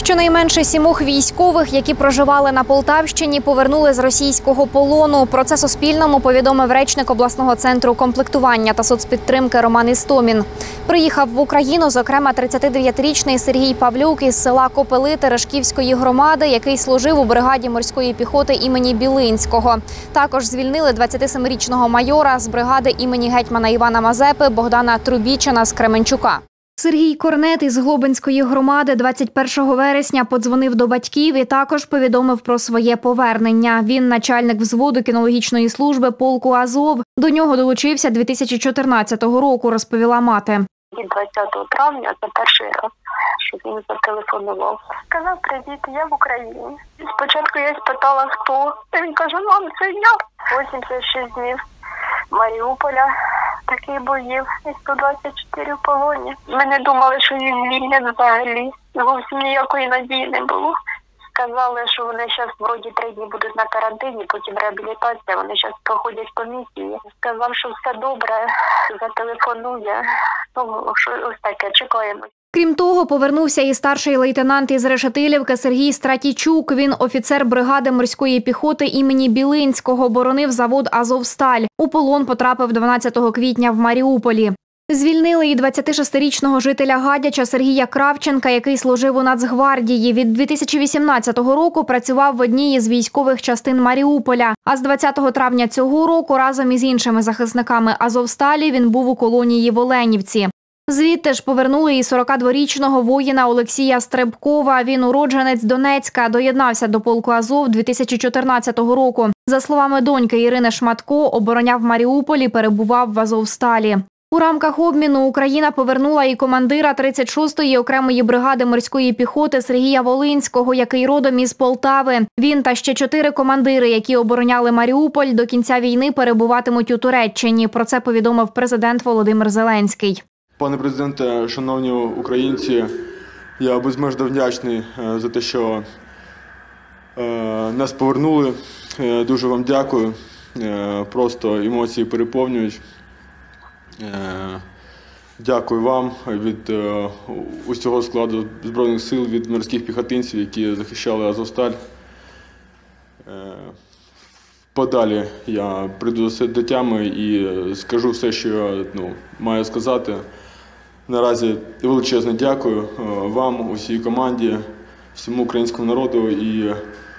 Щонайменше 7 військових, які проживали на Полтавщині, повернули з російського полону. Про це Суспільному повідомив речник обласного центру комплектування та соцпідтримки Роман Істомін. Приїхав в Україну, зокрема, 39-річний Сергій Павлюк із села Копели Терешківської громади, який служив у бригаді морської піхоти імені Білинського. Також звільнили 27-річного майора з бригади імені гетьмана Івана Мазепи Богдана Трубічина з Кременчука. Сергій Корнет із Глобинської громади 21 вересня подзвонив до батьків і також повідомив про своє повернення. Він начальник взводу кінологічної служби полку «Азов». До нього долучився 2014 року, розповіла мати. 20 травня це перший раз, що він зателефонував. Сказав: привіт, я в Україні. Спочатку я спитала, хто. Він каже: мам, це я. 86 днів Маріуполя, таких боїв, і 124 в полоні. Ми не думали, що їх звільнять взагалі. Зовсім ніякої надії не було. Сказали, що вони зараз вроді 3 дні будуть на карантині, потім реабілітація, вони зараз проходять комісії. Сказав, що все добре, зателефонує. Ну, що ось таке, чекаємо. Крім того, повернувся і старший лейтенант із Решетилівки Сергій Стратійчук. Він офіцер бригади морської піхоти імені Білинського, боронив завод «Азовсталь». У полон потрапив 12 квітня в Маріуполі. Звільнили і 26-річного жителя Гадяча Сергія Кравченка, який служив у Нацгвардії. Від 2018 року працював в одній із військових частин Маріуполя. А з 20 травня цього року разом із іншими захисниками «Азовсталі» він був у колонії в Оленівці. Звідти ж повернули і 42-річного воїна Олексія Стребкова. Він уродженець Донецька, доєднався до полку «Азов» 2014 року. За словами доньки Ірини Шматко, обороняв Маріуполь і перебував в «Азовсталі». У рамках обміну Україна повернула і командира 36-ї окремої бригади морської піхоти Сергія Волинського, який родом із Полтави. Він та ще 4 командири, які обороняли Маріуполь, до кінця війни перебуватимуть у Туреччині. Про це повідомив президент Володимир Зеленський. Пане президенте, шановні українці, я безмежно вдячний за те, що нас повернули. Дуже вам дякую. Просто емоції переповнюють. Дякую вам від усього складу Збройних сил, від морських піхотинців, які захищали «Азовсталь». Подалі я прийду до тями і скажу все, що я маю сказати. Наразі величезне дякую вам, усій команді, всьому українському народу і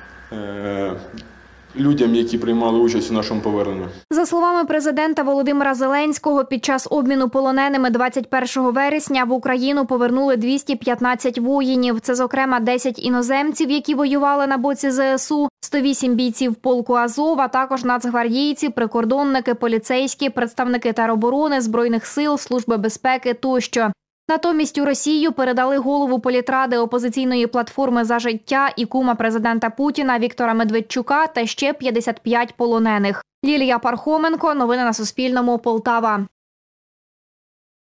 людям, які приймали участь у нашому поверненні. За словами президента Володимира Зеленського, під час обміну полоненими 21 вересня в Україну повернули 215 воїнів. Це, зокрема, 10 іноземців, які воювали на боці ЗСУ, 108 бійців полку «Азов», а також нацгвардійці, прикордонники, поліцейські, представники тероборони, Збройних сил, Служби безпеки тощо. Натомість у Росію передали голову політради опозиційної платформи «За життя» і кума президента Путіна Віктора Медведчука та ще 55 полонених. Лілія Пархоменко. Новини на Суспільному. Полтава.